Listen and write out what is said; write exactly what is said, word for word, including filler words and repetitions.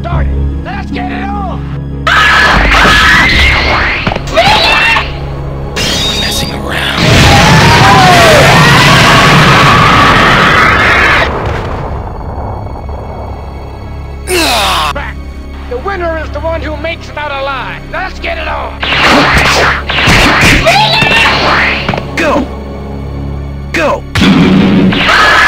started. Let's get it on! Messing around. Back. The winner is the one who makes it out alive. Let's get it on! Go! Go!